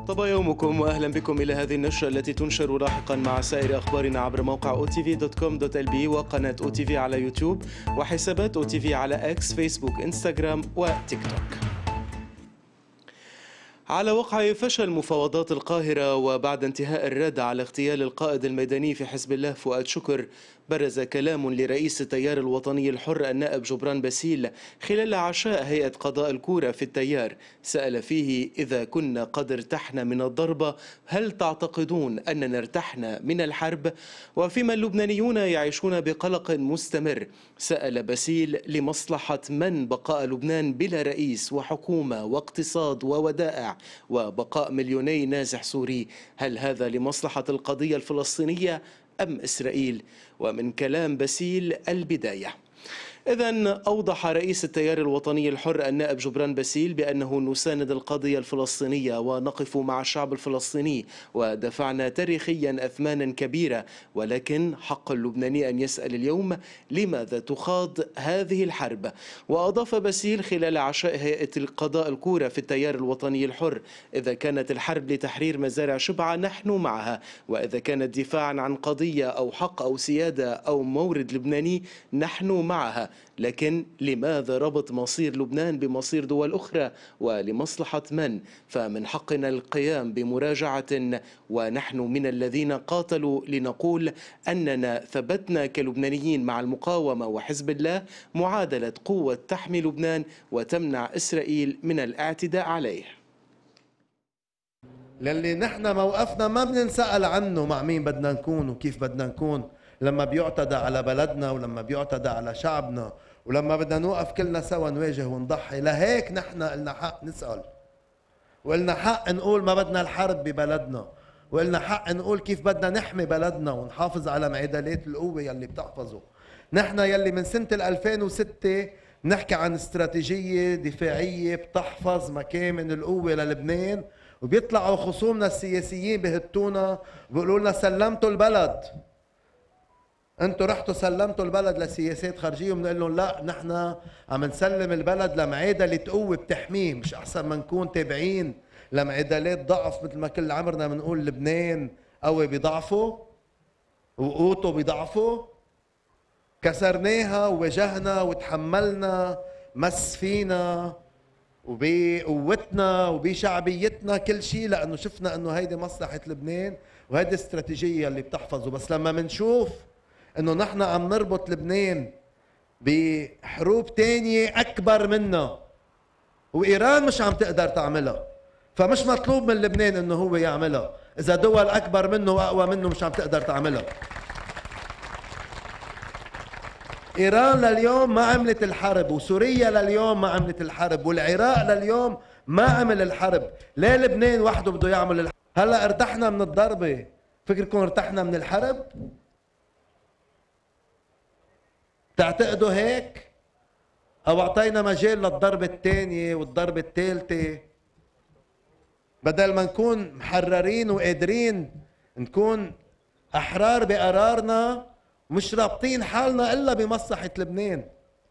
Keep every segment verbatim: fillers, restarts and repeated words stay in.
طاب يومكم واهلا بكم الى هذه النشره التي تنشر لاحقا مع سائر اخبارنا عبر موقع او تي في دوت كوم دوت ال بي وقناه او تي في على يوتيوب وحسابات او تي في على اكس، فيسبوك، انستغرام وتيك توك. على وقع فشل مفاوضات القاهرة وبعد انتهاء الرد على اغتيال القائد الميداني في حزب الله فؤاد شكر، برز كلام لرئيس التيار الوطني الحر النائب جبران باسيل خلال عشاء هيئة قضاء الكورة في التيار، سأل فيه: إذا كنا قد ارتحنا من الضربة هل تعتقدون أننا ارتحنا من الحرب؟ وفيما اللبنانيون يعيشون بقلق مستمر، سأل باسيل: لمصلحة من بقاء لبنان بلا رئيس وحكومة واقتصاد وودائع وبقاء مليوني نازح سوري؟ هل هذا لمصلحة القضية الفلسطينية أم إسرائيل؟ ومن كلام باسيل البداية. إذن أوضح رئيس التيار الوطني الحر النائب جبران باسيل بأنه نساند القضية الفلسطينية ونقف مع الشعب الفلسطيني ودفعنا تاريخيا أثمانا كبيرة، ولكن حق اللبناني أن يسأل اليوم: لماذا تخاض هذه الحرب؟ وأضاف باسيل خلال عشاء هيئة القضاء الكورة في التيار الوطني الحر: إذا كانت الحرب لتحرير مزارع شبعة نحن معها، وإذا كانت دفاعا عن قضية أو حق أو سيادة أو مورد لبناني نحن معها، لكن لماذا ربط مصير لبنان بمصير دول أخرى ولمصلحة من؟ فمن حقنا القيام بمراجعة، ونحن من الذين قاتلوا لنقول أننا ثبتنا كلبنانيين مع المقاومة وحزب الله معادلة قوة تحمي لبنان وتمنع إسرائيل من الاعتداء عليه. للي نحن موقفنا ما بننسأل عنه مع مين بدنا نكون وكيف بدنا نكون لما بيعتدى على بلدنا ولما بيعتدى على شعبنا ولما بدنا نوقف كلنا سوا نواجه ونضحي. لهيك نحن قلنا حق نسأل، وقلنا حق نقول ما بدنا الحرب ببلدنا، وقلنا حق نقول كيف بدنا نحمي بلدنا ونحافظ على معدلات القوة يلي بتحفظه. نحن يلي من سنة ألفين وستة نحكي عن استراتيجية دفاعية بتحفظ مكامن القوة للبنان، وبيطلعوا خصومنا السياسيين بهتونا وبيقولوا لنا سلمتوا البلد، انتوا رحتوا سلمتوا البلد لسياسات خارجيه، وبنقول لهم لا، نحن عم نسلم البلد لمعادله قوه بتحميه، مش احسن ما نكون تابعين لمعادلات ضعف مثل ما كل عمرنا بنقول لبنان قوي بيضعفوا وقوته بيضعفوا. كسرناها وواجهنا وتحملنا مس فينا وبقوتنا وبشعبيتنا كل شيء، لانه شفنا انه هيدي مصلحه لبنان وهيدي الاستراتيجيه اللي بتحفظه. بس لما منشوف انه نحن عم نربط لبنان بحروب تانية اكبر منا وايران مش عم تقدر تعملها، فمش مطلوب من لبنان انه هو يعملها اذا دول اكبر منه واقوى منه مش عم تقدر تعملها. ايران لليوم ما عملت الحرب، وسوريا لليوم ما عملت الحرب، والعراق لليوم ما عمل الحرب. ليه لبنان وحده بده يعمل الحرب؟ هلا ارتحنا من الضربه، فكركم ارتحنا من الحرب؟ تعتقدوا هيك؟ او اعطينا مجال للضربه الثانيه والضربه الثالثه بدل ما نكون محررين وقادرين نكون احرار بقرارنا، مش رابطين حالنا الا بمصلحه لبنان،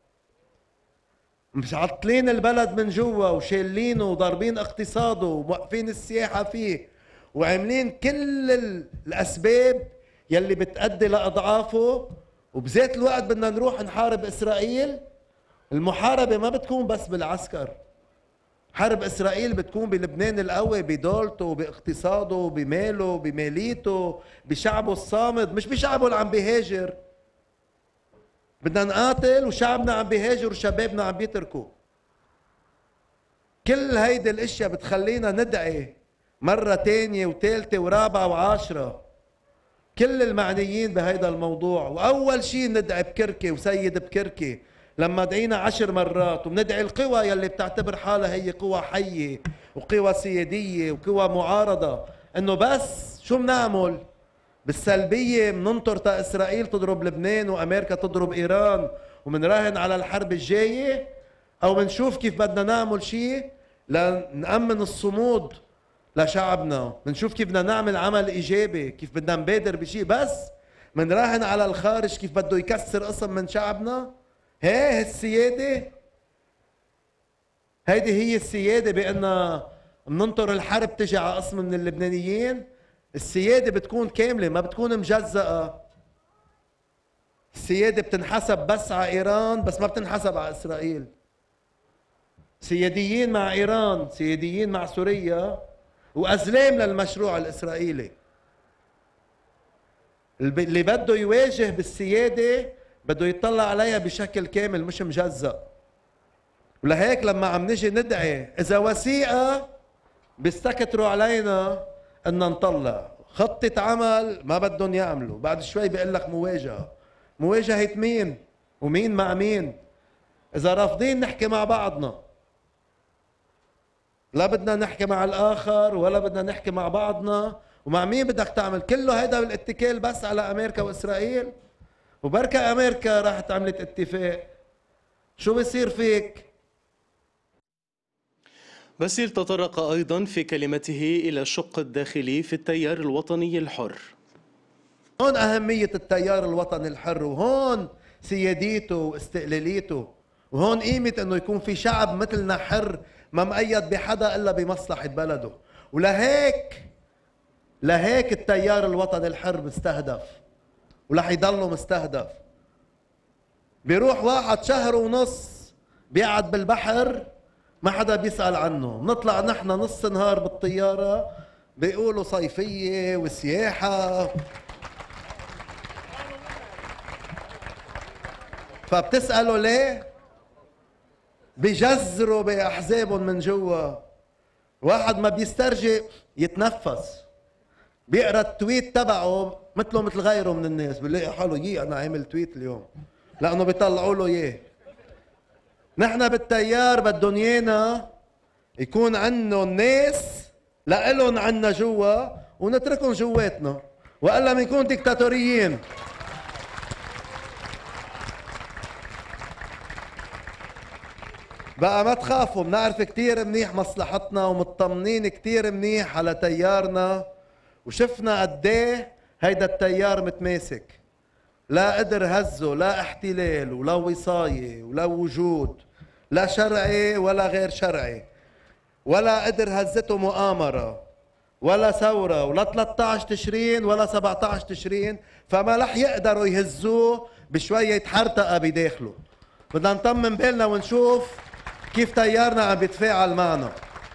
مش عطلين البلد من جوا وشايلينه وضاربين اقتصاده وموقفين السياحه فيه وعاملين كل الاسباب يلي بتأدي لاضعافه، وبذات الوقت بدنا نروح نحارب اسرائيل. المحاربه ما بتكون بس بالعسكر، حرب اسرائيل بتكون بلبنان القوي، بدولته، باقتصاده، بماله، بماليته، بشعبه الصامد، مش بشعبه اللي عم بيهاجر. بدنا نقاتل وشعبنا عم بيهاجر وشبابنا عم بيتركوا. كل هيدي الاشياء بتخلينا ندعي مره تانية وثالثه ورابعه وعاشره كل المعنيين بهيدا الموضوع. واول شيء ندعي بكركي وسيد بكركي لما دعينا عشر مرات، وبندعي القوى يلي بتعتبر حالها هي قوى حيه وقوى سياديه وقوى معارضه، انه بس شو بنعمل؟ بالسلبيه بننطر تا اسرائيل تضرب لبنان وامريكا تضرب ايران ومنراهن على الحرب الجايه، او بنشوف كيف بدنا نعمل شيء لنأمن الصمود لشعبنا، بنشوف كيف بدنا نعمل عمل ايجابي، كيف بدنا نبادر بشيء، بس منراهن على الخارج كيف بده يكسر قسم من شعبنا. هي السياده، هيدي هي السياده، بان بننطر الحرب تجي على قسم من اللبنانيين، السيادة بتكون كاملة ما بتكون مجزأة. السيادة بتنحسب بس على إيران بس ما بتنحسب على إسرائيل. سياديين مع إيران، سياديين مع سوريا، وأزلام للمشروع الإسرائيلي. اللي بده يواجه بالسيادة بده يطلع عليها بشكل كامل مش مجزأ. ولهيك لما عم نجي ندعي إذا وثيقة بيستكتروا علينا أن نطلع خطة عمل ما بدهم يعملوا، بعد شوي بيقول لك مواجهة. مواجهة مين؟ ومين مع مين؟ إذا رافضين نحكي مع بعضنا، لا بدنا نحكي مع الآخر ولا بدنا نحكي مع بعضنا، ومع مين بدك تعمل؟ كله هيدا بالاتكال بس على أمريكا وإسرائيل. وبركة أمريكا راحت عملت اتفاق، شو بصير فيك؟ باسيل تطرق أيضا في كلمته إلى الشق الداخلي في التيار الوطني الحر. هون أهمية التيار الوطني الحر، وهون سياديته واستقلاليته، وهون قيمة أنه يكون في شعب مثلنا حر ما مقيد بحدا إلا بمصلحة بلده. ولهيك لهيك التيار الوطني الحر مستهدف ورح يضله مستهدف. بيروح واحد شهر ونص بيقعد بالبحر ما حدا بيسأل عنه، نطلع نحن نص نهار بالطيارة بيقولوا صيفية وسياحة. فبتسألوا ليه؟ بيجزروا بأحزابهم من جوا. واحد ما بيسترجي يتنفس، بيقرا التويت تبعه مثله مثل غيره من الناس، بيلاقي حاله يي انا عامل تويت اليوم لانه بيطلعوا له اياه. نحن بالتيار بدهم ايانا يكون عندهم ناس لإلهم عنا جوا ونتركهم جواتنا، والا بنكون ديكتاتوريين. بقى ما تخافوا، بنعرف كتير منيح مصلحتنا ومطمنين كتير منيح على تيارنا، وشفنا قديه هيدا التيار متماسك، لا قدر هزه لا احتلال ولا وصاية ولا وجود، لا شرعي ولا غير شرعي، ولا قدر هزته مؤامرة ولا ثورة ولا ثلاثة عشر تشرين ولا سبعة عشر تشرين، فما رح يقدروا يهزوه بشوية حرتقة بداخله. بدنا نطمن بالنا ونشوف كيف تيارنا عم بيتفاعل معنا.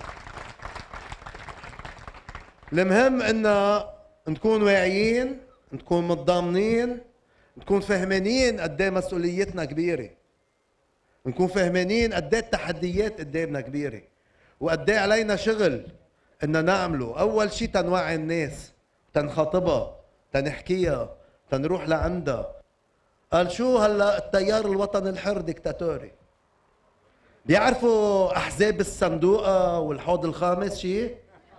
المهم ان نكون واعيين، نكون متضامنين، نكون فهمانين قد ايه مسؤوليتنا كبيره، نكون فهمانين قد ايه التحديات قدامنا كبيره، وقد ايه علينا شغل ان نعمله. اول شيء تنوعي الناس، تنخاطبها، تنحكيها، تنروح لعندها. قال شو هلا التيار الوطني الحر ديكتاتوري؟ بيعرفوا احزاب الصندوقه والحوض الخامس شيء؟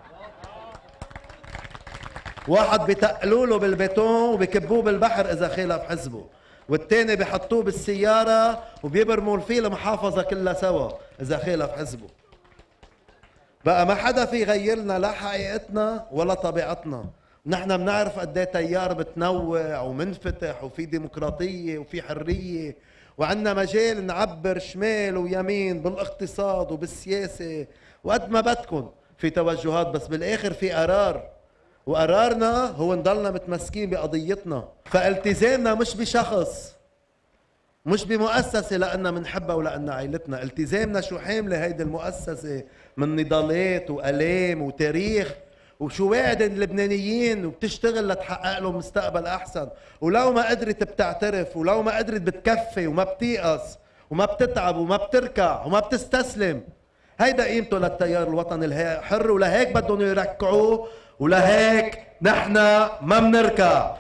واحد بيتقلوا له بالبيتون وبيكبوه بالبحر اذا خالف حزبه، والتاني بيحطوه بالسياره وبيبرموا فيه المحافظه كلها سوا اذا خالف حزبه. بقى ما حدا في يغير لنا لا حقيقتنا ولا طبيعتنا. نحن بنعرف قد ايه تيار متنوع ومنفتح وفي ديمقراطيه وفي حريه، وعندنا مجال نعبر شمال ويمين بالاقتصاد وبالسياسه وقد ما بدكم في توجهات، بس بالاخر في قرار، وقرارنا هو نضلنا متمسكين بقضيتنا. فالتزامنا مش بشخص، مش بمؤسسة لأننا منحبها ولأنها عائلتنا، التزامنا شو حاملة هيدي المؤسسة من نضالات وألام وتاريخ، وشو واعد اللبنانيين وبتشتغل لتحقق لهم مستقبل أحسن. ولو ما قدرت بتعترف، ولو ما قدرت بتكفي وما بتيأس وما بتتعب وما بتركع وما بتستسلم. هيدا قيمته للتيار الوطني الحر، ولهيك بدهم يركعوه، ولهيك نحن ما بنركع.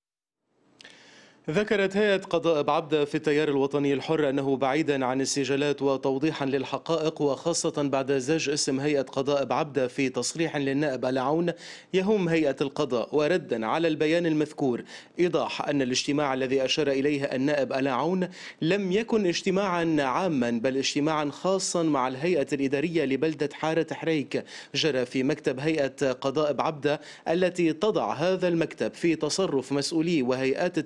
ذكرت هيئة قضاء بعبدة في التيار الوطني الحر أنه بعيدا عن السجالات وتوضيحا للحقائق، وخاصة بعد زج اسم هيئة قضاء بعبدة في تصريح للنائب آل عون يهم هيئة القضاء، وردا على البيان المذكور إيضاح أن الاجتماع الذي أشار إليه النائب آل عون لم يكن اجتماعا عاما بل اجتماعا خاصا مع الهيئة الإدارية لبلدة حارة حريك جرى في مكتب هيئة قضاء بعبدة، التي تضع هذا المكتب في تصرف مسؤولي وهيئات التيار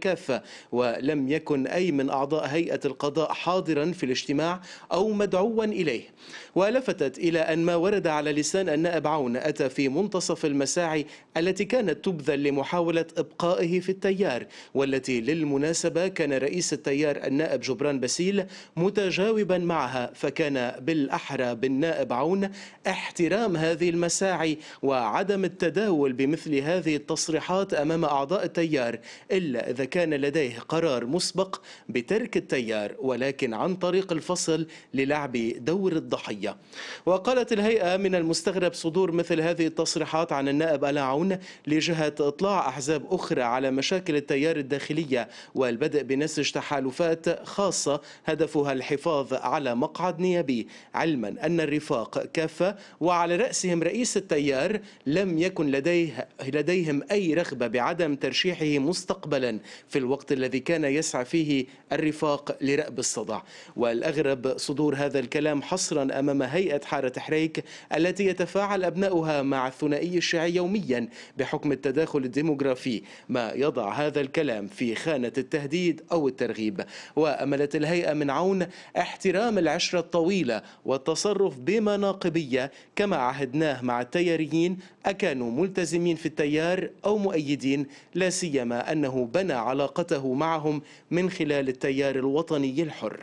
كافة، ولم يكن أي من أعضاء هيئة القضاء حاضرا في الاجتماع أو مدعوا إليه. ولفتت إلى أن ما ورد على لسان النائب عون أتى في منتصف المساعي التي كانت تبذل لمحاولة إبقائه في التيار، والتي للمناسبة كان رئيس التيار النائب جبران باسيل متجاوبا معها، فكان بالأحرى بالنائب عون احترام هذه المساعي وعدم التداول بمثل هذه التصريحات أمام أعضاء التيار، إلا إذا كان لديه قرار مسبق بترك التيار، ولكن عن طريق الفصل للعب دور الضحية. وقالت الهيئة من المستغرب صدور مثل هذه التصريحات عن النائب آل عون لجهة إطلاع أحزاب أخرى على مشاكل التيار الداخلية والبدء بنسج تحالفات خاصة هدفها الحفاظ على مقعد نيابي، علما أن الرفاق كافة وعلى رأسهم رئيس التيار لم يكن لديه لديهم أي رغبة بعدم ترشيحه مستقبلا في الوقت الذي كان يسعى فيه الرفاق لرأب الصدع. والأغرب صدور هذا الكلام حصرا أمام هيئة حارة حريك التي يتفاعل أبناؤها مع الثنائي الشيعي يوميا بحكم التداخل الديموغرافي، ما يضع هذا الكلام في خانة التهديد أو الترغيب. وأملت الهيئة من عون احترام العشرة الطويلة والتصرف بمناقبية كما عهدناه مع التياريين، أكانوا ملتزمين في التيار أو مؤيدين، لا سيما أنه بنى علاقته معهم من خلال التيار الوطني الحر.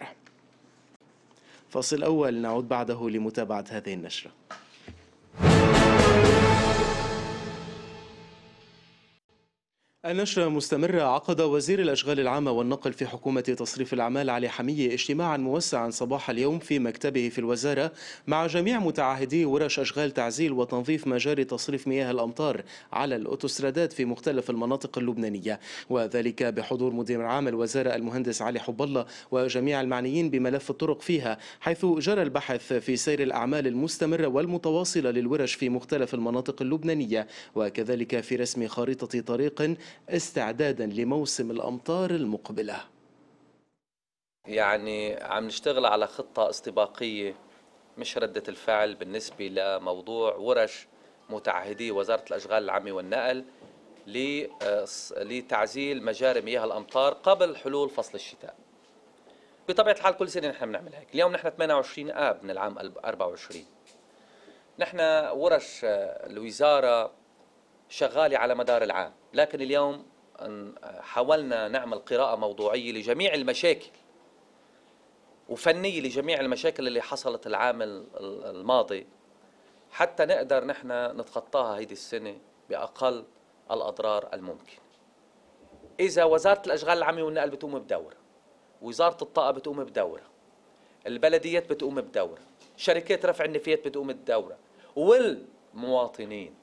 فاصل أول، نعود بعده لمتابعة هذه النشرة. النشرة مستمرة. عقد وزير الأشغال العامة والنقل في حكومة تصريف الأعمال علي حمية اجتماعا موسعا صباح اليوم في مكتبه في الوزارة مع جميع متعهدي ورش أشغال تعزيل وتنظيف مجاري تصريف مياه الأمطار على الأوتوسترادات في مختلف المناطق اللبنانية، وذلك بحضور مدير عام الوزارة المهندس علي حب الله وجميع المعنيين بملف الطرق فيها، حيث جرى البحث في سير الأعمال المستمرة والمتواصلة للورش في مختلف المناطق اللبنانية، وكذلك في رسم خارطة طريق استعدادا لموسم الأمطار المقبلة. يعني عم نشتغل على خطة استباقية مش ردة الفعل بالنسبة لموضوع ورش متعهدي وزارة الأشغال العامة والنقل لتعزيل مجاري مياه الأمطار قبل حلول فصل الشتاء. بطبيعة الحال كل سنة نحن بنعمل هيك. اليوم نحن ثمانية وعشرين آب من العام أربعة وعشرين. نحن ورش الوزارة شغالة على مدار العام، لكن اليوم حاولنا نعمل قراءة موضوعية لجميع المشاكل وفنية لجميع المشاكل اللي حصلت العام الماضي حتى نقدر نحن نتخطاها هيدي السنة بأقل الأضرار الممكن. إذا وزارة الأشغال العامة والنقل بتقوم بدورة، وزارة الطاقة بتقوم بدورة، البلديات بتقوم بدورة، شركات رفع النفايات بتقوم بدورة، والمواطنين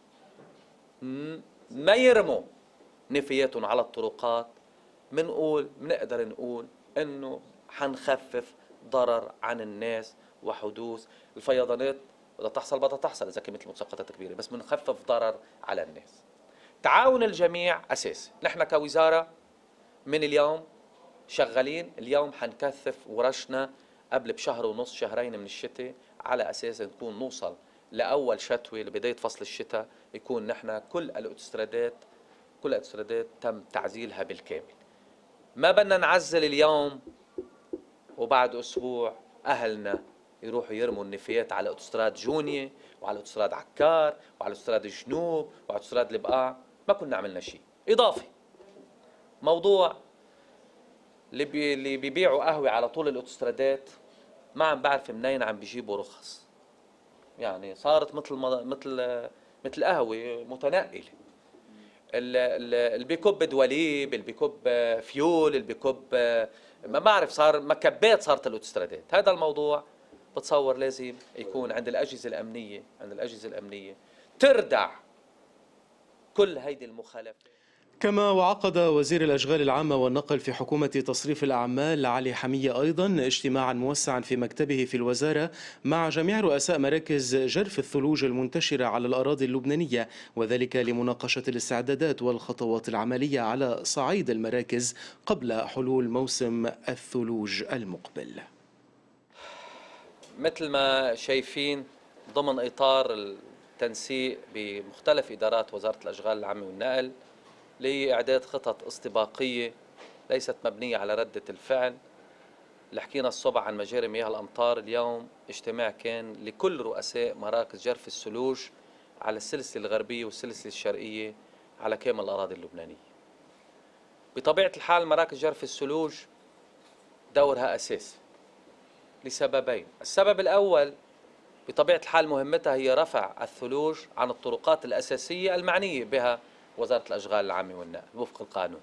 ما يرموا نفاياتهم على الطرقات، منقول بنقدر نقول انه حنخفف ضرر عن الناس وحدوث الفيضانات. بدها تحصل بدها تحصل اذا كانت المسقطات كبيره، بس بنخفف ضرر على الناس. تعاون الجميع اساسي. نحن كوزاره من اليوم شغالين، اليوم حنكثف ورشنا قبل بشهر ونص شهرين من الشتاء على اساس نكون نوصل لاول شتوي لبدايه فصل الشتاء يكون نحن كل الاوتوسترادات كل الاوتوسترادات تم تعزيلها بالكامل. ما بدنا نعزل اليوم وبعد اسبوع اهلنا يروحوا يرموا النفايات على اوتوستراد جونية وعلى اوتوستراد عكار وعلى اوتوستراد الجنوب وعلى اوتوستراد البقاع. ما كنا عملنا شيء. اضافي موضوع اللي بي اللي بيبيعوا قهوه على طول الاوتوسترادات ما عم بعرف منين عم بيجيبوا رخص. يعني صارت مثل مثل مثل قهوه متنقله. اللي بيكب دواليب، اللي بيكب فيول، اللي بيكب ما بعرف، صار مكبات صارت الاوتوسترادات. هذا الموضوع بتصور لازم يكون عند الاجهزه الامنيه عند الاجهزه الامنيه تردع كل هيدي المخالفات. كما وعقد وزير الأشغال العامة والنقل في حكومة تصريف الأعمال علي حمية أيضا اجتماعا موسعا في مكتبه في الوزارة مع جميع رؤساء مراكز جرف الثلوج المنتشرة على الأراضي اللبنانية، وذلك لمناقشة الاستعدادات والخطوات العملية على صعيد المراكز قبل حلول موسم الثلوج المقبل. مثل ما شايفين ضمن إطار التنسيق بمختلف إدارات وزارة الأشغال العامة والنقل لإعداد خطط استباقية ليست مبنية على ردة الفعل. اللي حكينا الصبح عن مجاري مياه الأمطار، اليوم اجتماع كان لكل رؤساء مراكز جرف الثلوج على السلسلة الغربية والسلسلة الشرقية على كامل الأراضي اللبنانية. بطبيعة الحال مراكز جرف الثلوج دورها أساسي لسببين. السبب الأول بطبيعة الحال مهمتها هي رفع الثلوج عن الطرقات الأساسية المعنية بها وزارة الأشغال العامة والنقل وفق القانون،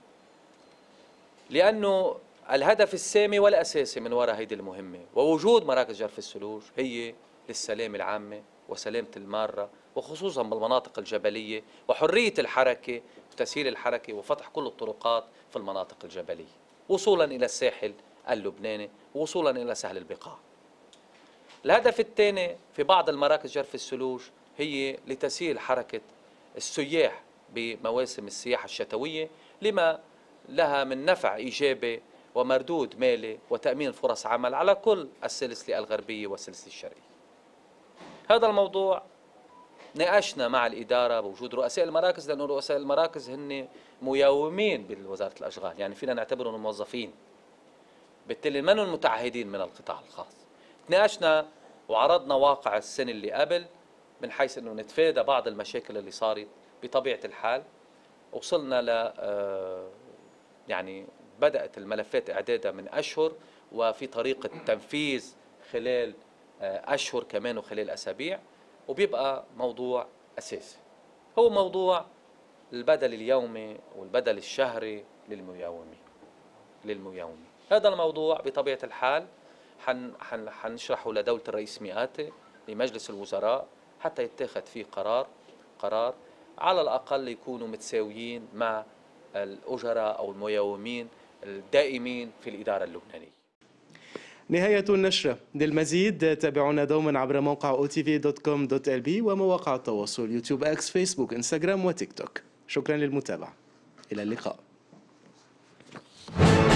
لأنه الهدف السامي والأساسي من وراء هيدي المهمة ووجود مراكز جرف الثلوج هي للسلامة العامة وسلامة المارة، وخصوصا بالمناطق الجبلية، وحرية الحركة وتسهيل الحركة وفتح كل الطرقات في المناطق الجبلية وصولا إلى الساحل اللبناني ووصولا إلى سهل البقاع. الهدف الثاني في بعض المراكز جرف الثلوج هي لتسهيل حركة السياح بمواسم السياحة الشتوية، لما لها من نفع إيجابي ومردود مالي وتأمين فرص عمل على كل السلسلة الغربية والسلسلة الشرقية. هذا الموضوع ناقشنا مع الإدارة بوجود رؤساء المراكز، لأنه رؤساء المراكز هن ميومين بوزارة الأشغال، يعني فينا نعتبرهم موظفين، بالتالي منهم متعهدين من القطاع الخاص. تناقشنا وعرضنا واقع السنة اللي قبل من حيث أنه نتفادى بعض المشاكل اللي صارت. بطبيعة الحال وصلنا ل يعني بدأت الملفات إعدادها من أشهر، وفي طريقة تنفيذ خلال أشهر كمان وخلال أسابيع، وبيبقى موضوع أساسي هو موضوع البدل اليومي والبدل الشهري للميومين للميومين هذا الموضوع بطبيعة الحال حن حن حنشرحه لدولة الرئيس مئاتي لمجلس الوزراء حتى يتخذ فيه قرار قرار على الأقل يكونوا متساويين مع الأجراء أو الميومين الدائمين في الإدارة اللبنانية. نهاية النشرة. للمزيد تابعونا دوما عبر موقع او تي في دوت كوم دوت ال بي ومواقع التواصل يوتيوب، اكس، فيسبوك، انستغرام وتيك توك. شكرا للمتابعة، إلى اللقاء.